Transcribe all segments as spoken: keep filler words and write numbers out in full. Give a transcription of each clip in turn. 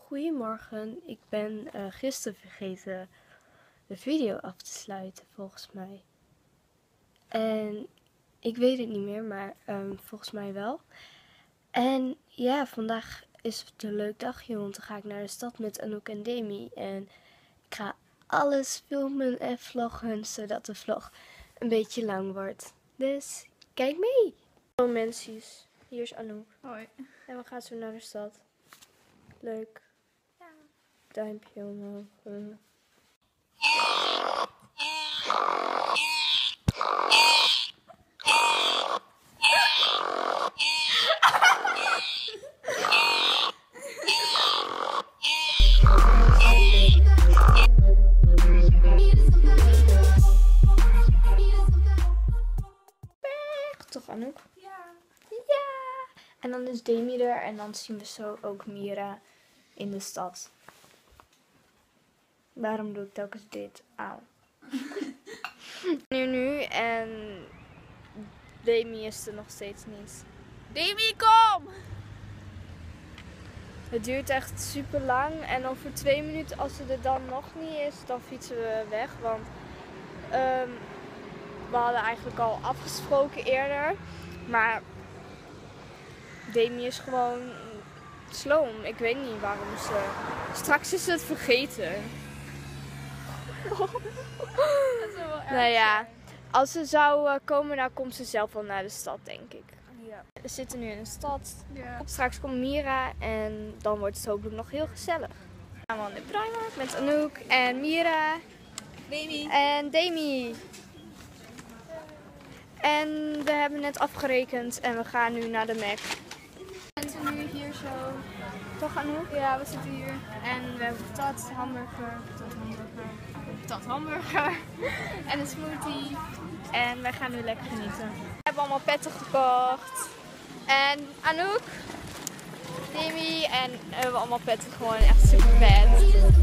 Goedemorgen, ik ben uh, gisteren vergeten de video af te sluiten volgens mij. En ik weet het niet meer, maar um, volgens mij wel. En ja, vandaag is het een leuk dagje, want dan ga ik naar de stad met Anouk en Demi. En ik ga alles filmen en vloggen, zodat de vlog een beetje lang wordt. Dus kijk mee! Hallo mensen, hier is Anouk. Hoi. En we gaan zo naar de stad. Leuk. Ja. Duimpje omhoog. Toch, Anouk? Ja. Ja. En dan is Demi er en dan zien we zo ook Mira in de stad. Waarom doe ik telkens dit? Auw. nu nu en Demi is er nog steeds niet. Demi, kom! Het duurt echt super lang en over twee minuten, als ze er dan nog niet is, dan fietsen we weg. Want um, we hadden eigenlijk al afgesproken eerder. Maar Demi is gewoon sloom. Ik weet niet waarom ze... Straks is ze het vergeten. Dat is wel erg. Nou ja, als ze zou uh, komen, dan komt ze zelf wel naar de stad, denk ik. Ja. We zitten nu in de stad. Ja. Straks komt Mira en dan wordt het hopelijk nog heel gezellig. We gaan wel in de Primark met Anouk en Mira Demi. en Demi. En we hebben net afgerekend en we gaan nu naar de Mac. We zitten nu hier zo. Toch, Anouk? Ja, we zitten hier. En we hebben patat, hamburger, patat, hamburger, patat, hamburger. En een smoothie. En wij gaan nu lekker genieten. We hebben allemaal petten gekocht. En Anouk, Demi en we hebben allemaal petten, gewoon echt super vet.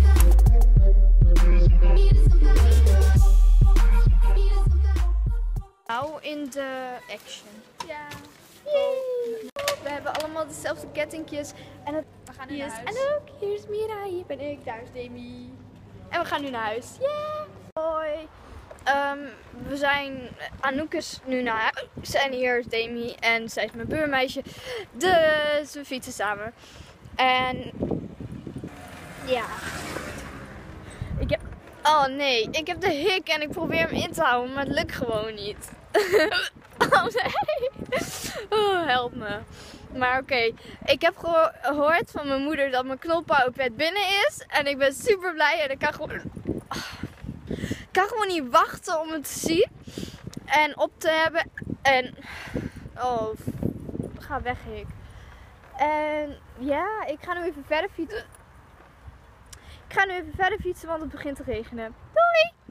Nou, in de action. Ja. Yay. We hebben allemaal dezelfde kettingjes. En het, We gaan nu hier naar is huis. Anouk, hier is Mira, hier ben ik, daar is Demi. En we gaan nu naar huis. Yeah. Hoi. Um, we zijn, Anouk is nu naar huis en hier is Demi en zij is mijn buurmeisje. Dus we fietsen samen. En ja. Ik heb, oh nee, ik heb de hik en ik probeer hem in te houden, maar het lukt gewoon niet. Oh nee. Oh, help me. Maar oké, okay. Ik heb gehoord van mijn moeder dat mijn knolpauwpet binnen is. En ik ben super blij en ik kan gewoon... Ik kan gewoon niet wachten om het te zien. En op te hebben. En... Oh, ga weg, Hik. En ja, ik ga nu even verder fietsen. Ik ga nu even verder fietsen, want het begint te regenen. Doei!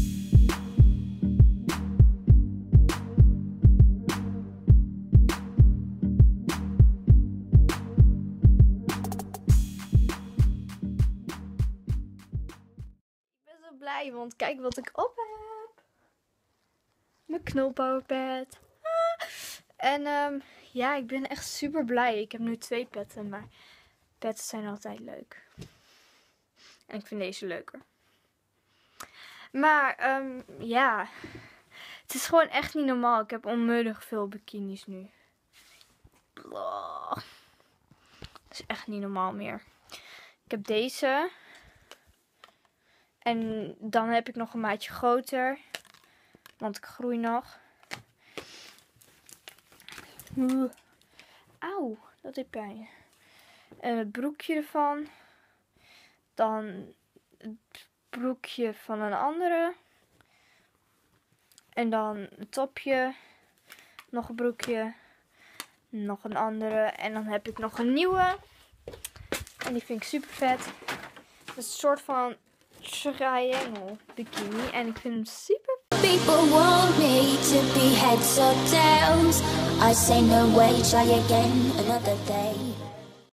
Blij, want kijk wat ik op heb. Mijn knolpowerpad. Ah. En um, ja, ik ben echt super blij. Ik heb nu twee petten, maar petten zijn altijd leuk. En ik vind deze leuker. Maar um, ja, het is gewoon echt niet normaal. Ik heb onmiddellijk veel bikinis nu. Blah. Het is echt niet normaal meer. Ik heb deze. En dan heb ik nog een maatje groter. Want ik groei nog. Auw, dat deed pijn. En het broekje ervan. Dan het broekje van een andere. En dan het topje. Nog een broekje. Nog een andere. En dan heb ik nog een nieuwe. En die vind ik super vet. Dat is een soort van... triangle bikini en ik vind hem super. People want me to be heads or tails. I say no way, try again another day.